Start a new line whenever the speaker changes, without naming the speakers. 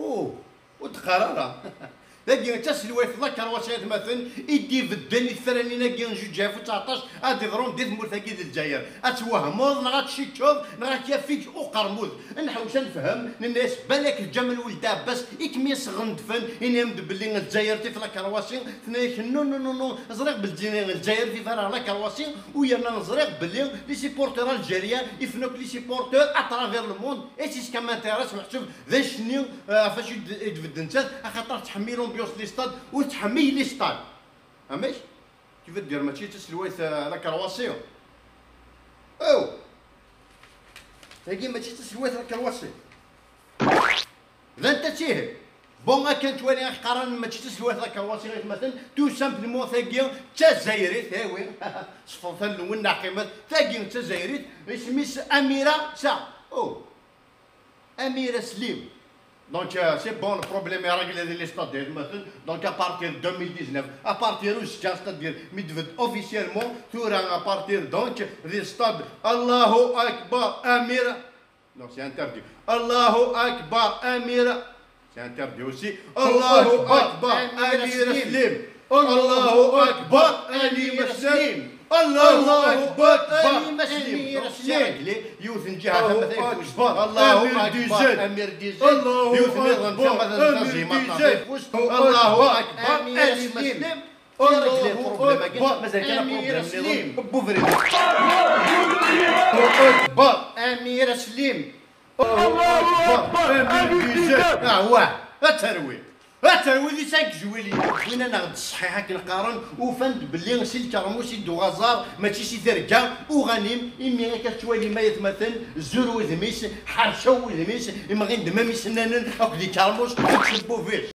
اوه ودقراره لاقي تسلوي في ذاك الوسيط مثلا يدي بدل الثراني لاقي نجوج جاف 19 غادي ضرون دي ثمور ثاكي د الجزائر اتوهموض نغا تشيكوض نغا كيفيك وقرمود نحوس نفهم الناس بالك الجمل ولد عباس يكميس غندفن ينمد باللي الجزائر في ذاك الوسيط ثناك نو نو نو نو زريق بالجزائر الجزائر في فرع ذاك الوسيط ويانا نزريق باللي لي سيبورتور الجزائريين يفنوك لي سيبورتور اترافير لو موند اي سي كما انتيراس محسوب ذا شنو فاش يتبدل انت خاطر تحميلهم بيوص لي ستاد وتحمي لي ستاد فهمتي كيف دير ماشي تسلويت لا كرواسيو او هاكي ماشي تسلويت لا كرواسيو لا انت تيه بون كان توالي قران ماشي تسلويت لا كرواسيو مثلا تو سامبلومون ثاقي تزايري ثاوي صفوف الاول ناقمه ثاقي تزايري اسميس اميره سا او اميره سليم. Donc c'est bon, le problème est réglé dans les stades maintenant. Donc à partir de 2019, à partir où c'est-à-dire officiellement, tout à partir donc des stades Allahu Akbar Amira. Non, c'est interdit. Allahu Akbar Amira. C'est interdit aussi. Allahu Akbar Amira Slim. Allahu Akbar Amira Slim. الله اكبر امير مسلم يوثن جهه مثلا الله اكبر امير ديزل يوثن نظام مثلا تنظيمات الله اكبر امير مسلم الله اكبر مازال كان بروبليم بوفري اكبر امير سليم الله اكبر امير ديزل هو الترويج الترويج اللي سانك جويلي وين انا غد الصحيحه كنقارن وفند باللي سي الكرموس يدو غزار ماشي سي ثركا وغنيم امي غير كتوالي ما يتمثل زور وذميس حرشه وذميس اما غير دمامي سنانن اكدي كرموس تشبو فيه